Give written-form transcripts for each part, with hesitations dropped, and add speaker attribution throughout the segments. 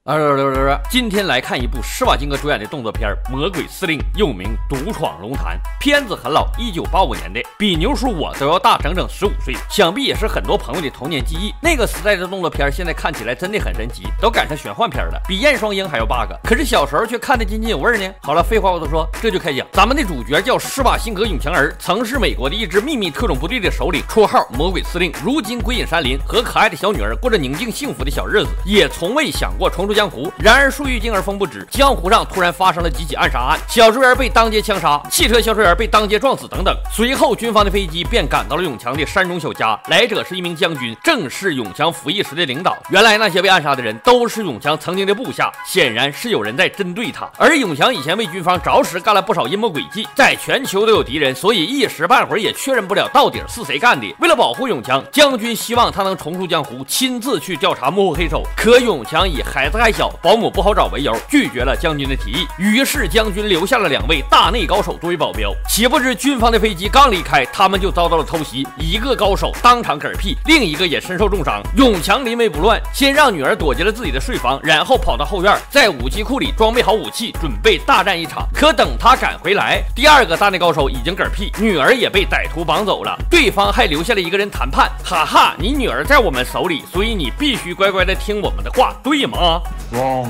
Speaker 1: 今天来看一部施瓦辛格主演的动作片《魔鬼司令》，又名《独闯龙潭》。片子很老，1985年的，比牛叔我都要大整整15岁，想必也是很多朋友的童年记忆。那个时代的动作片现在看起来真的很神奇，都赶上玄幻片了，比燕双鹰还要 bug。可是小时候却看得津津有味呢。好了，废话不多说，这就开讲。咱们的主角叫施瓦辛格永强儿，曾是美国的一支秘密特种部队的首领，绰号魔鬼司令。如今归隐山林，和可爱的小女儿过着宁静幸福的小日子，也从未想过重出江湖。然而树欲静而风不止，江湖上突然发生了几起暗杀案，小职员被当街枪杀，汽车销售员被当街撞死等等。随后军方的飞机便赶到了永强的山中小家，来者是一名将军，正是永强服役时的领导。原来那些被暗杀的人都是永强曾经的部下，显然是有人在针对他。而永强以前为军方着实干了不少阴谋诡计，在全球都有敌人，所以一时半会儿也确认不了到底是谁干的。为了保护永强，将军希望他能重出江湖，亲自去调查幕后黑手。可永强以孩子还小，保姆不好找为由，拒绝了将军的提议。于是将军留下了2位大内高手作为保镖。岂不知军方的飞机刚离开，他们就遭到了偷袭，一个高手当场嗝屁，另一个也身受重伤。永强临危不乱，先让女儿躲进了自己的睡房，然后跑到后院，在武器库里装备好武器，准备大战一场。可等他赶回来，第2个大内高手已经嗝屁，女儿也被歹徒绑走了，对方还留下了一个人谈判。哈哈，你女儿在我们手里，所以你必须乖乖的听我们的话，对吗？
Speaker 2: Wrong。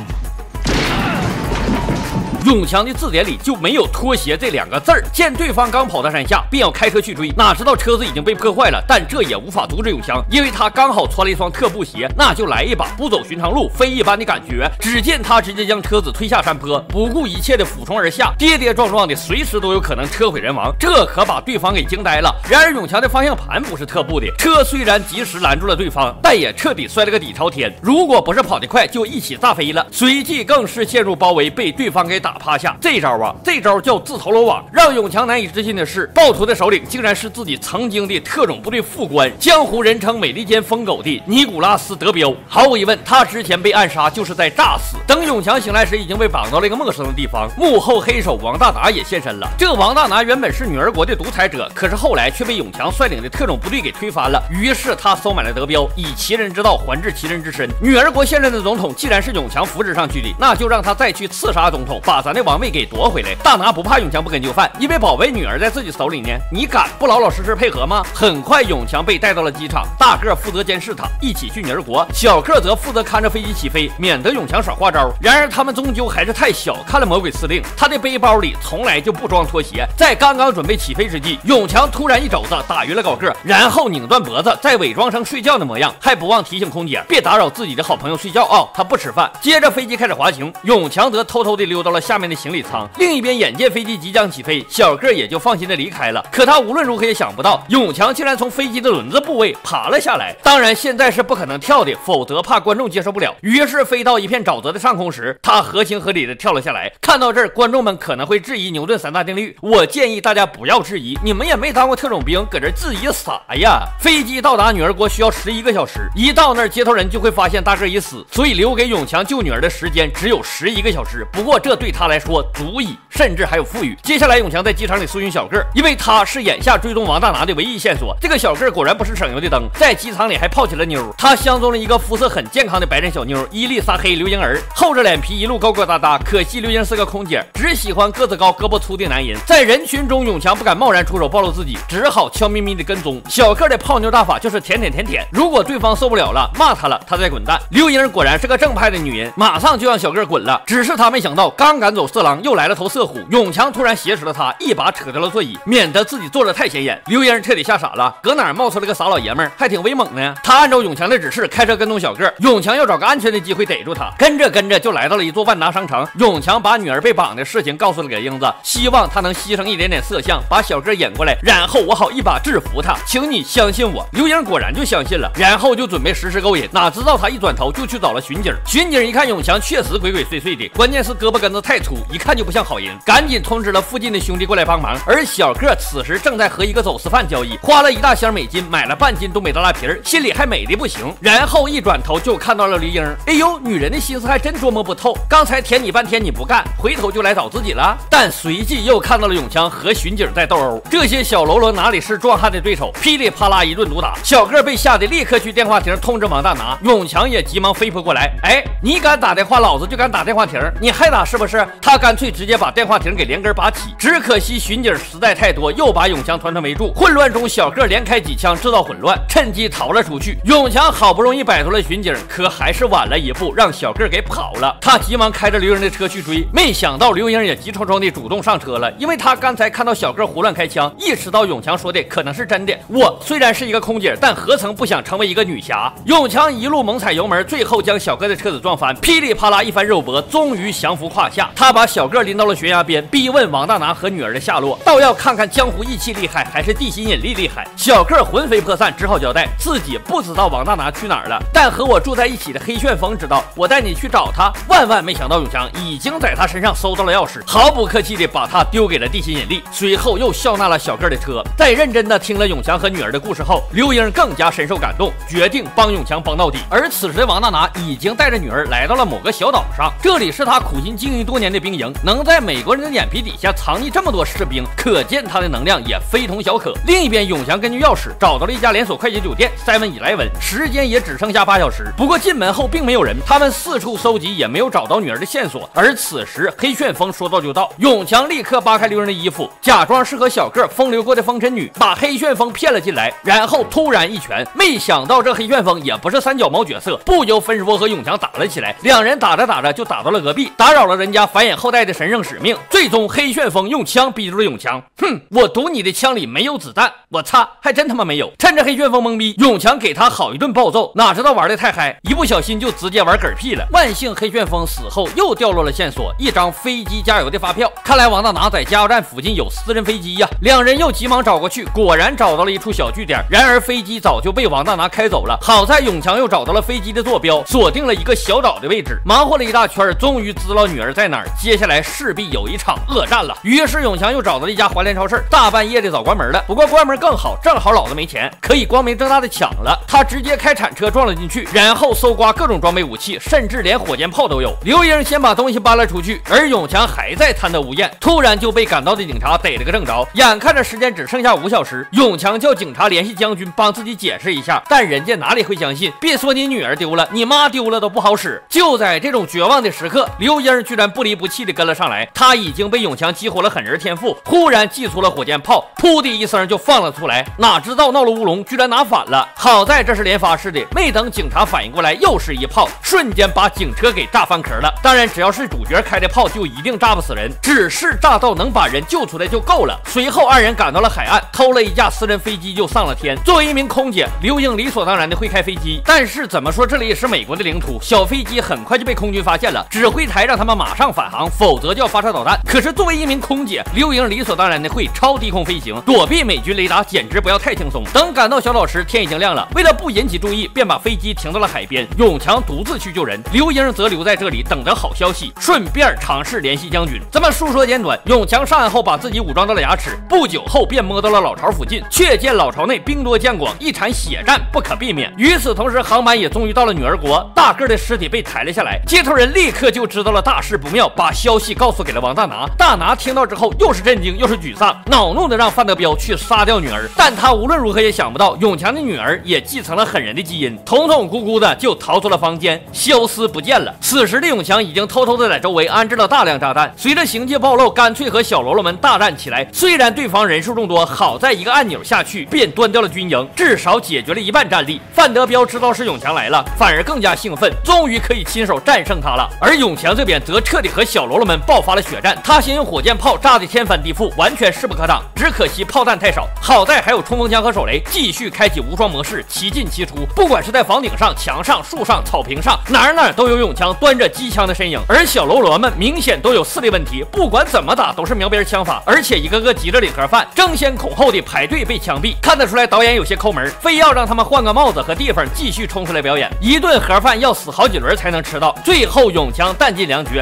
Speaker 1: 永强的字典里就没有拖鞋这2个字儿。见对方刚跑到山下，便要开车去追，哪知道车子已经被破坏了，但这也无法阻止永强，因为他刚好穿了一双特步鞋，那就来一把不走寻常路，飞一般的感觉。只见他直接将车子推下山坡，不顾一切的俯冲而下，跌跌撞撞的，随时都有可能车毁人亡，这可把对方给惊呆了。然而永强的方向盘不是特步的，车虽然及时拦住了对方，但也彻底摔了个底朝天。如果不是跑得快，就一起炸飞了。随即更是陷入包围，被对方给打趴下。这招叫自投罗网。让永强难以置信的是，暴徒的首领竟然是自己曾经的特种部队副官，江湖人称美利坚疯狗的尼古拉斯·德彪。毫无疑问，他之前被暗杀就是在诈死。等永强醒来时，已经被绑到了一个陌生的地方，幕后黑手王大拿也现身了。这王大拿原本是女儿国的独裁者，可是后来却被永强率领的特种部队给推翻了。于是他收买了德彪，以其人之道还治其人之身。女儿国现任的总统既然是永强扶植上去的，那就让他再去刺杀总统，把咱的王位给夺回来。大拿不怕永强不跟就范，因为保卫女儿在自己手里呢，你敢不老老实实配合吗？很快永强被带到了机场，大个负责监视他，一起去女儿国，小个则负责看着飞机起飞，免得永强耍花招。然而他们终究还是太小看了魔鬼司令，他的背包里从来就不装拖鞋。在刚刚准备起飞之际，永强突然一肘子打晕了高个，然后拧断脖子，再伪装成睡觉的模样，还不忘提醒空姐别打扰自己的好朋友睡觉啊，他不吃饭。接着飞机开始滑行，永强则偷偷地溜到了下面的行李舱。另一边眼见飞机即将起飞，小个也就放心的离开了。可他无论如何也想不到，永强竟然从飞机的轮子部位爬了下来。当然现在是不可能跳的，否则怕观众接受不了。于是飞到一片沼泽的上空时，他合情合理的跳了下来。看到这儿，观众们可能会质疑牛顿3大定律，我建议大家不要质疑，你们也没当过特种兵，搁这质疑啥呀？飞机到达女儿国需要11个小时，一到那儿接头人就会发现大个已死，所以留给永强救女儿的时间只有11个小时。不过这对他来说足以，甚至还有富裕。接下来永强在机场里搜寻小个，因为他是眼下追踪王大拿的唯一线索。这个小个果然不是省油的灯，在机场里还泡起了妞。他相中了一个肤色很健康的白人小妞伊丽莎黑刘英儿，厚着脸皮一路高高大大，可惜刘英是个空姐，只喜欢个子高胳膊粗的男人。在人群中，永强不敢贸然出手暴露自己，只好悄咪咪的跟踪。小个的泡妞大法就是舔，如果对方受不了了，骂他了，他再滚蛋。刘英果然是个正派的女人，马上就让小个滚了。只是他没想到，刚赶走色狼，又来了头色虎。永强突然挟持了他，一把扯掉了座椅，免得自己坐着太显眼。刘英彻底吓傻了，搁哪儿冒出了个傻老爷们儿，还挺威猛呢。他按照永强的指示开车跟踪小个，永强要找个安全的机会逮住他。跟着就来到了一座万达商城。永强把女儿被绑的事情告诉了给英子，希望他能牺牲一点点色相，把小个引过来，然后我好一把制服他，请你相信我。刘英果然就相信了，然后就准备实施勾引。哪知道他一转头就去找了巡警。巡警一看永强确实鬼鬼祟祟的，关键是胳膊根子太太粗，一看就不像好人，赶紧通知了附近的兄弟过来帮忙。而小个此时正在和一个走私犯交易，花了1大箱美金买了半斤东北大拉皮儿，心里还美的不行。然后一转头就看到了刘英，哎呦，女人的心思还真捉摸不透，刚才舔你半天你不干，回头就来找自己了。但随即又看到了永强和巡警在斗殴，这些小喽啰哪里是壮汉的对手，噼里啪啦一顿毒打，小个被吓得立刻去电话亭通知王大拿。永强也急忙飞扑过来，哎，你敢打电话，老子就敢打电话亭，你还打是不是？他干脆直接把电话亭给连根拔起。只可惜巡警实在太多，又把永强团团围住。混乱中，小个连开几枪制造混乱，趁机逃了出去。永强好不容易摆脱了巡警，可还是晚了一步，让小个给跑了。他急忙开着刘英的车去追，没想到刘英也急冲冲的主动上车了，因为他刚才看到小个胡乱开枪，意识到永强说的可能是真的。我虽然是一个空姐，但何曾不想成为一个女侠？永强一路猛踩油门，最后将小个的车子撞翻，噼里啪啦一番肉搏，终于降服胯下。他把小个拎到了悬崖边，逼问王大拿和女儿的下落，倒要看看江湖义气厉害还是地心引力厉害。小个魂飞魄散，只好交代自己不知道王大拿去哪儿了，但和我住在一起的黑旋风知道，我带你去找他。万万没想到永强已经在他身上搜到了钥匙，毫不客气地把他丢给了地心引力，随后又笑纳了小个的车。在认真地听了永强和女儿的故事后，刘英更加深受感动，决定帮永强帮到底。而此时的王大拿已经带着女儿来到了某个小岛上，这里是他苦心经营多年的兵营，能在美国人的眼皮底下藏匿这么多士兵，可见他的能量也非同小可。另一边，永强根据钥匙找到了一家连锁快捷酒店 7-Eleven， 时间也只剩下8小时。不过进门后并没有人，他们四处搜集也没有找到女儿的线索。而此时黑旋风说到就到，永强立刻扒开刘英的衣服，假装是和小个风流过的风尘女，把黑旋风骗了进来，然后突然一拳。没想到这黑旋风也不是三脚猫角色，不由分说和永强打了起来。两人打着打着就打到了隔壁，打扰了人家繁衍后代的神圣使命。最终黑旋风用枪逼住了永强，哼，我赌你的枪里没有子弹。我擦，还真他妈没有。趁着黑旋风懵逼，永强给他好一顿暴揍，哪知道玩的太嗨，一不小心就直接玩嗝屁了。万幸黑旋风死后又掉落了线索，一张飞机加油的发票。看来王大拿在加油站附近有私人飞机呀。两人又急忙找过去，果然找到了一处小据点。然而飞机早就被王大拿开走了。好在永强又找到了飞机的坐标，锁定了一个小岛的位置。忙活了一大圈，终于知道女儿在哪儿。接下来势必有一场恶战了。于是永强又找到了一家华联超市，大半夜的早关门了。不过关门更好，正好老子没钱，可以光明正大的抢了。他直接开铲车撞了进去，然后搜刮各种装备武器，甚至连火箭炮都有。刘英先把东西搬了出去，而永强还在贪得无厌。突然就被赶到的警察逮了个正着。眼看着时间只剩下5小时，永强叫警察联系将军帮自己解释一下，但人家哪里会相信？别说你女儿丢了，你妈丢了都不好使。就在这种绝望的时刻，刘英居然不离不弃的跟了上来。他已经被永强激活了狠人天赋，忽然祭出了火箭炮，噗的一声就放了出来。哪知道闹了乌龙，居然拿反了。好在这是连发式的，没等警察反应过来，又是一炮，瞬间把警车给炸翻壳了。当然，只要是主角开的炮，就一定炸不死人，只是炸到能把人救出来就够了。随后二人赶到了海岸，偷了一架私人飞机就上了天。作为一名空姐，刘英理所当然的会开飞机，但是怎么说这里也是美国的领土，小飞机很快就被空军发现了，指挥台让他们马上返航，否则就要发射导弹。可是作为一名空姐，刘英理所当然的会超低空飞行，躲避美军雷达简直不要太轻松。等赶到小岛时，天已经亮了，为了不引起注意，便把飞机停到了海边。永强独自去救人，刘英则留在这里等着好消息，顺便尝试联系将军。这么述说简短，永强上岸后把自己武装到了牙齿，不久后便摸到了老巢附近，却见老巢内兵多将广，一场血战不可避免。与此同时，航班也终于到了女儿国，大个的尸体被抬了下来。接头人立刻就知道了大事不妙，把消息告诉给了王大拿。大拿听到之后，又是震惊又是沮丧，恼怒的让范德彪去杀掉女儿。但他无论如何也想不到，永强的女儿也继承了狠人的基因，痛痛哭哭的就逃出了房间，消失不见了。此时的永强已经偷偷的在周围安置了大量炸弹，随着行迹暴露，干脆和小喽啰们大战起来。虽然对方人数众多，好在一个按钮下去便端掉了军营，至少解决了一半战力。范德彪知道是永强来了，反而更加兴奋，终于可以亲手战胜他了。而永强这边则彻底和小喽啰们爆发了血战，他先用火箭炮炸得天翻地覆，完全势不可挡。只可惜炮弹太少，好在还有冲锋枪和手雷，继续开启无双模式，齐进齐出。不管是在房顶上、墙上、树上、草坪上，哪儿都有永强端着机枪的身影。而小喽啰们明显都有视力问题，不管怎么打都是瞄边枪法，而且一个个急着领盒饭，争先恐后的排队被枪毙。看得出来导演有些抠门，非要让他们换个帽子和地方继续冲出来表演。一顿盒饭要死好几轮才能吃到，最后永强弹尽粮绝，又被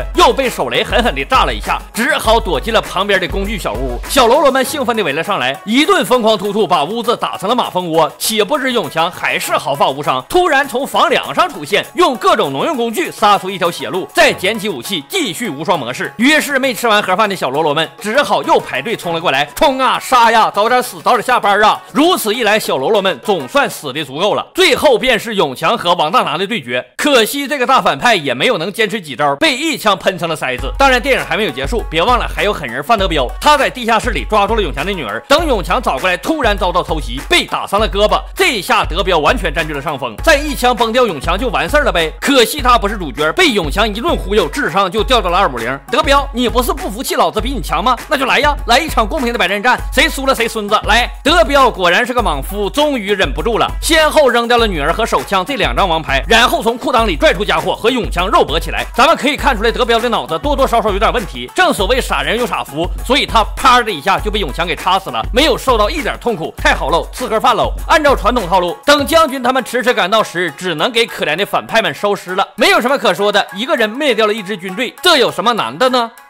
Speaker 1: 被手雷狠狠地炸了一下，只好躲进了旁边的工具小屋。小喽啰们兴奋地围了上来，一顿疯狂突突，把屋子打成了马蜂窝。岂不知永强还是毫发无伤，突然从房梁上出现，用各种农用工具杀出一条血路，再捡起武器继续无双模式。于是没吃完盒饭的小喽啰们只好又排队冲了过来，冲啊杀呀，早点死早点下班啊！如此一来，小喽啰们总算死的足够了。最后便是永强和王大拿的对决，可惜这个大反派也没有能坚持几招，被一枪喷成了筛子。当然电影还没有结束，别忘了还有狠人范德彪，他在地下室里抓住了永强的女儿，等永强找过来，突然遭到偷袭，被打伤了胳膊。这下德彪完全占据了上风，再一枪崩掉永强就完事儿了呗。可惜他不是主角，被永强一顿忽悠，智商就掉到了250。德彪，你不是不服气老子比你强吗？那就来呀，来一场公平的百人战，谁输了谁孙子。来，德彪果然是个莽夫，终于忍不住了，先后扔掉了女儿和手枪这2张王牌，然后从裤裆里拽出家伙和永强肉搏起来。咱们可以看出来德彪的脑子多多少少有点问题，正所谓傻人有傻福，所以他啪的一下就被永强给插死了，没有受到一点痛苦。太好喽，吃盒饭喽。按照传统套路，等将军他们迟迟赶到时，只能给可怜的反派们收尸了。没有什么可说的，一个人灭掉了一支军队，这有什么难的呢？